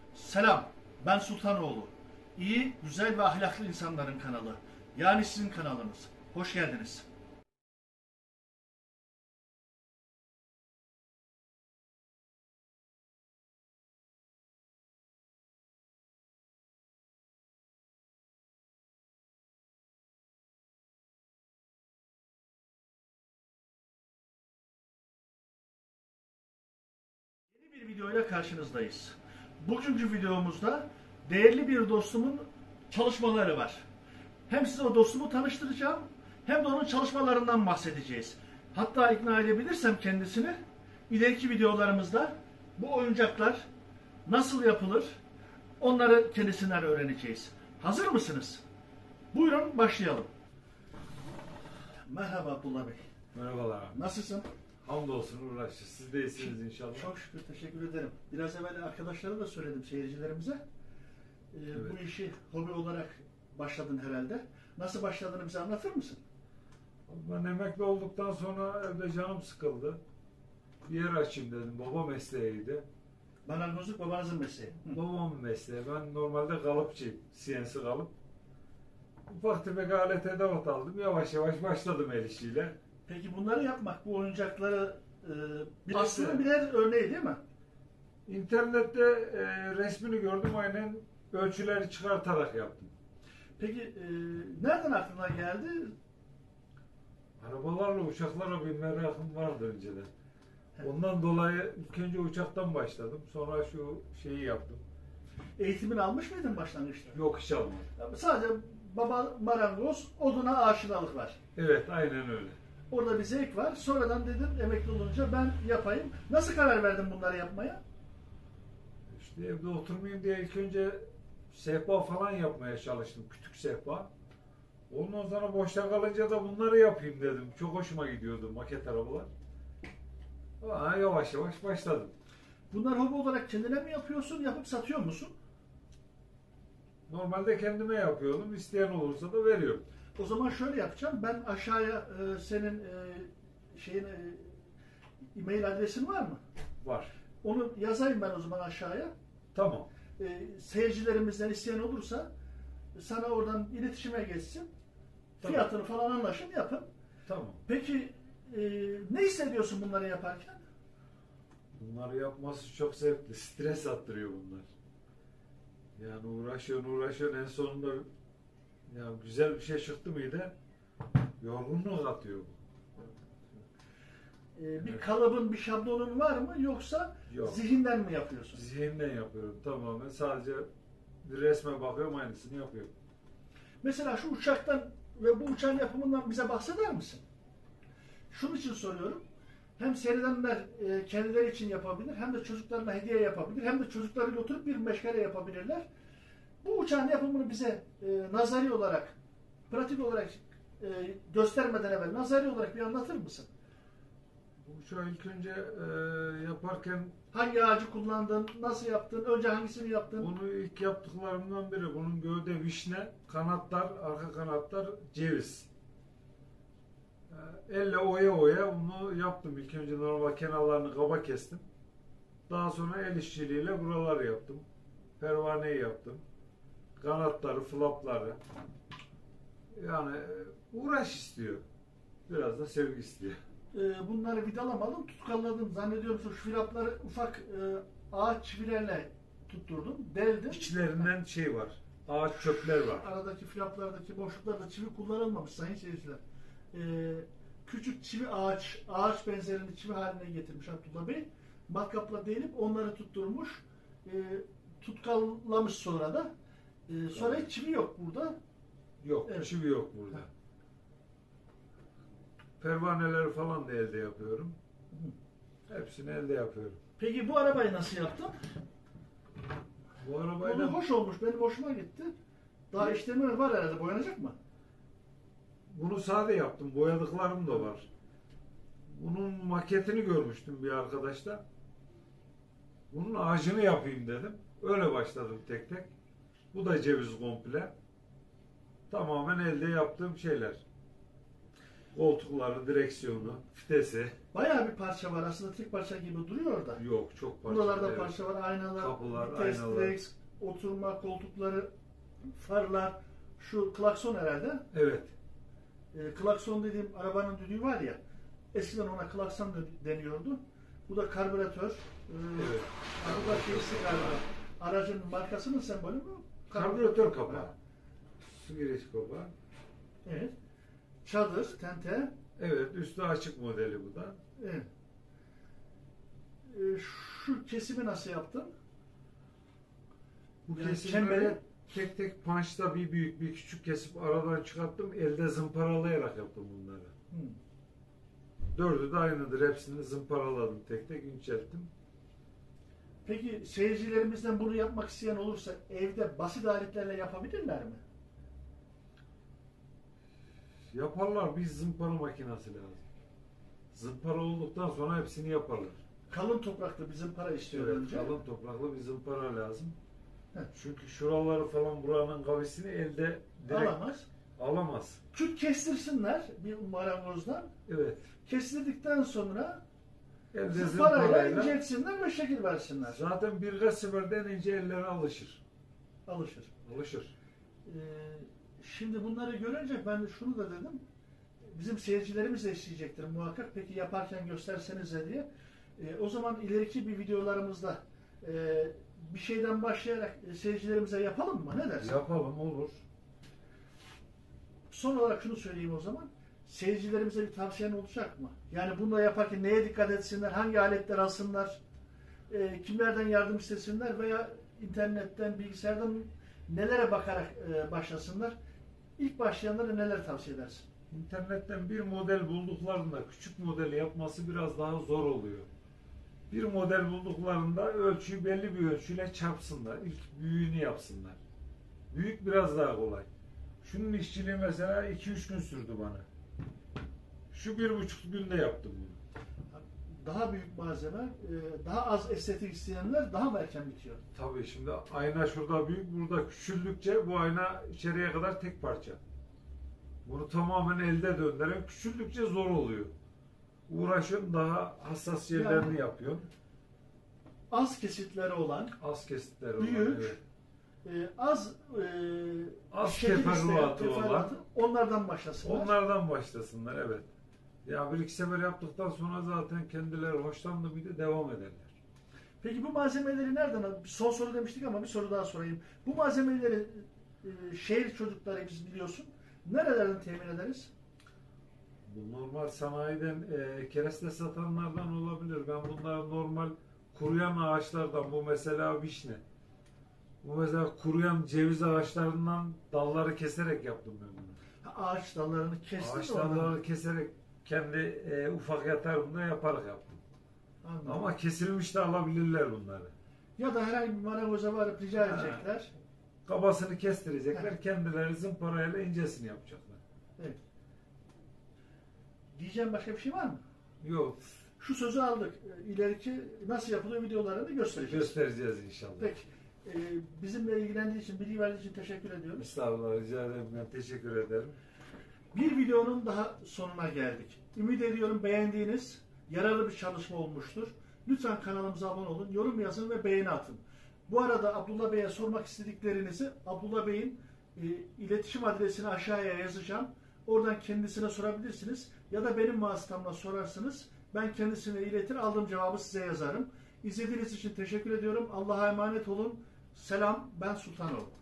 Selam, ben Sultanoğlu. İyi, güzel ve ahlaklı insanların kanalı. Yani sizin kanalınız. Hoş geldiniz. Yeni bir videoyla karşınızdayız. Bugünkü videomuzda değerli bir dostumun çalışmaları var. Hem size o dostumu tanıştıracağım, hem de onun çalışmalarından bahsedeceğiz. Hatta ikna edebilirsem kendisini, ileriki videolarımızda bu oyuncaklar nasıl yapılır, onları kendisinden öğreneceğiz. Hazır mısınız? Buyurun başlayalım. Merhaba Abdullah Bey. Merhabalar. Nasılsın? Hamdolsun uğraşır. Siz de iyisiniz inşallah. Çok şükür, teşekkür ederim. Biraz evvel arkadaşlara da söyledim, seyircilerimize. Evet. Bu işi hobi olarak başladın herhalde. Nasıl başladığını bize anlatır mısın? Ben emekli olduktan sonra evde canım sıkıldı. Bir yer açayım dedim. Baba mesleğiydi. Marangozluk babanızın mesleği. Babamın mesleği. Ben normalde kalıpçıyım. CNC kalıp. Ufak tefek alet edevat aldım. Yavaş yavaş başladım el işiyle. Peki bunları yapmak, bu oyuncakları Birisi- aslında birer örneği değil mi? İnternette resmini gördüm. Aynen ölçüleri çıkartarak yaptım. Peki nereden aklına geldi? Arabalarla uçaklara bir merakım vardı önceden. Ondan dolayı ilk önce uçaktan başladım. Sonra şu şeyi yaptım. Eğitimini almış mıydın başlangıçta? Yok, hiç almadım. Sadece baba marangoz, oduna aşinalık var. Evet, aynen öyle. Orada bir zevk var. Sonradan dedin emekli olunca ben yapayım. Nasıl karar verdin bunları yapmaya? İşte evde oturmayayım diye ilk önce sehpa falan yapmaya çalıştım. Küçük sehpa. Ondan sonra boşta kalınca da bunları yapayım dedim. Çok hoşuma gidiyordu maket arabalar. Yavaş yavaş başladım. Bunlar hobi olarak kendine mi yapıyorsun, yapıp satıyor musun? Normalde kendime yapıyordum. İsteyen olursa da veriyorum. O zaman şöyle yapacağım. Ben aşağıya senin e-mail adresin var mı? Var. Onu yazayım ben o zaman aşağıya. Tamam. Seyircilerimizden isteyen olursa sana oradan iletişime geçsin. Tamam. Fiyatını falan anlaşın, yapın. Tamam. Peki ne hissediyorsun bunları yaparken? Bunları yapması çok zevkli. Stres attırıyor bunlar. Yani uğraşıyorsun en sonunda ya güzel bir şey çıktı mıydı yorgunluk atıyor bu. Bir Evet. kalıbın, bir şablonun var mı yoksa Yok. zihinden mi yapıyorsun? Zihinden yapıyorum tamamen. Sadece bir resme bakıyorum, aynısını yapıyorum. Mesela şu uçaktan ve bu uçağın yapımından bize bahseder misin? Şunun için soruyorum. Hem seyredenler kendileri için yapabilir, hem de çocuklarına hediye yapabilir, hem de çocuklarıyla oturup bir meşgale yapabilirler. Bu uçağın yapımını bize nazari olarak, pratik olarak göstermeden evvel nazari olarak bir anlatır mısın? Bu uçağı ilk önce yaparken Hangi ağacı kullandın, nasıl yaptın, önce hangisini yaptın? bunu ilk yaptıklarımdan biri. Bunun gövde vişne, kanatlar, arka kanatlar ceviz. Elle oya bunu yaptım. İlk önce normal kenarlarını kaba kestim. Daha sonra el işçiliğiyle buraları yaptım. Pervaneyi yaptım. Kanatları, flapları. Yani uğraş istiyor. Biraz da sevgi istiyor. Bunları vidalamadım, tutkaladım. Zannediyorum şu filapları ufak ağaç çivilerle tutturdum, deldim. İçlerinden şey var. Ağaç çöpler var. Aradaki flaplardaki boşluklarda çivi kullanılmamış sayın seyirciler. Küçük çivi ağaç benzerini çivi haline getirmiş Abdullah Bey. Matkapla delip onları tutturmuş, tutkalamış sonra da. Sonra hiç çivi yok burada. Yok, Evet. çivi yok burada. Pervaneleri falan da elde yapıyorum. Hepsini elde yapıyorum. Peki bu arabayı nasıl yaptın? Bu Bunu arabayla hoş olmuş, benim hoşuma gitti. Daha işlemi var herhalde, boyanacak mı? bunu sade yaptım. Boyadıklarım da var. Bunun maketini görmüştüm bir arkadaşta. Bunun ağacını yapayım dedim. Öyle başladım tek tek. Bu da ceviz komple. Tamamen elde yaptığım şeyler. Koltukları, direksiyonu, vitesi. Bayağı bir parça var. Aslında tek parça gibi duruyor orada. Yok, çok parça. Buralarda evet. parça var. Aynalar, Kapılar, vites, aynalar. direkt, oturma koltukları, farlar. Şu klakson herhalde. Evet. Klakson dediğim arabanın düdüğü var ya. Eskiden ona klakson deniyordu. Bu da karbüratör. Evet. Bu da şeysi galiba. Aracın markasının sembolü mü? Karbüratör kapağı. Su giriş kapağı. Evet. Çadır, tente. Evet, üstü açık modeli bu da. Evet. Şu kesimi nasıl yaptın? Bu Yani kesimleri tek tek punchta bir büyük bir küçük kesip aradan çıkarttım. Elde zımparalayarak yaptım bunları. Dördü de aynıdır. Hepsini zımparaladım. Tek tek incelttim. Peki seyircilerimizden bunu yapmak isteyen olursa evde basit aletlerle yapabilirler mi? Yaparlar. Bir zımpara makinesi lazım. Zımpara olduktan sonra hepsini yaparlar. Kalın topraklı bir zımpara istiyor Evet, önce. kalın topraklı bir zımpara lazım. Heh. Çünkü şuraları falan buranın kavisini elde direkt Alamaz. alamaz. Küt kestirsinler bir marangozdan. Evet. Kestirdikten sonra Elde zımparayla zımparayla inceltsinler ve şekil versinler. zaten birkaç seferden ince ellere alışır. Alışır. Alışır. Şimdi bunları görünce ben şunu da dedim. Bizim seyircilerimiz de isteyecektir muhakkak. Peki yaparken göstersenize diye. O zaman ileriki bir videolarımızda bir şeyden başlayarak seyircilerimize yapalım mı? Ne dersin? Yapalım, olur. Son olarak şunu söyleyeyim o zaman. Seyircilerimize bir tavsiyen olacak mı? Yani bunu da yaparken neye dikkat etsinler? Hangi aletler alsınlar? Kimlerden yardım istesinler? Veya internetten, bilgisayardan nelere bakarak başlasınlar? İlk başlayanlara neler tavsiye edersin? İnternetten bir model bulduklarında küçük modeli yapması biraz daha zor oluyor. Bir model bulduklarında ölçüyü belli bir ölçüyle çarpsınlar. İlk büyüğünü yapsınlar. Büyük biraz daha kolay. Şunun işçiliği mesela 2-3 gün sürdü bana. Şu 1,5 günde yaptım bunu. Daha büyük malzeme, daha az estetik isteyenler daha mı erken bitiyor? Tabii şimdi ayna şurada büyük, burada küçüldükçe bu ayna içeriye kadar tek parça. Bunu tamamen elde döndüren küçüldükçe zor oluyor. Uğraşın daha hassas yerlerini yapıyorsun. Az kesitleri olan, Az kesitleri olan. büyük, Evet. az Az şekil isteyen, teferruatı olan. onlardan başlasınlar. Onlardan başlasınlar, evet. Ya bir iki sefer yaptıktan sonra zaten kendileri hoşlandı mıydı devam ederler. Peki bu malzemeleri nereden al? Son soru demiştik ama bir soru daha sorayım. Bu malzemeleri şehir çocukları biz biliyorsun. Nerelerden temin ederiz? Bu normal sanayiden kereste satanlardan olabilir. Ben bunları normal kuruyan ağaçlardan, bu mesela vişne. Bu mesela kuruyan ceviz ağaçlarından dalları keserek yaptım ben bunu. Ağaç dallarını kestin Ağaç de oradan. dalları keserek kendi ufak yatağımda yaparak yaptım. Anladım. Ama kesilmiş de alabilirler bunları. Ya da herhangi bir marangoza varıp rica edecekler. Kabasını kestirecekler, kendileri zımparayla incesini yapacaklar. Evet. Diyeceğim başka bir şey var mı? Yok, Şu sözü aldık. İleriki nasıl yapılıyor videolarını göstereceğiz. göstereceğiz inşallah. Peki. Bizimle ilgilendiği için, bilgi verdiği için teşekkür ediyoruz. Estağfurullah, rica ederim. Ben teşekkür ederim. Bir videonun daha sonuna geldik. Ümit ediyorum beğendiğiniz, yararlı bir çalışma olmuştur. Lütfen kanalımıza abone olun, yorum yazın ve beğeni atın. Bu arada Abdullah Bey'e sormak istediklerinizi Abdullah Bey'in iletişim adresini aşağıya yazacağım. Oradan kendisine sorabilirsiniz. Ya da benim vasıtamla sorarsınız. Ben kendisine iletir, aldığım cevabı size yazarım. İzlediğiniz için teşekkür ediyorum. Allah'a emanet olun. Selam, ben Sultanoğlu.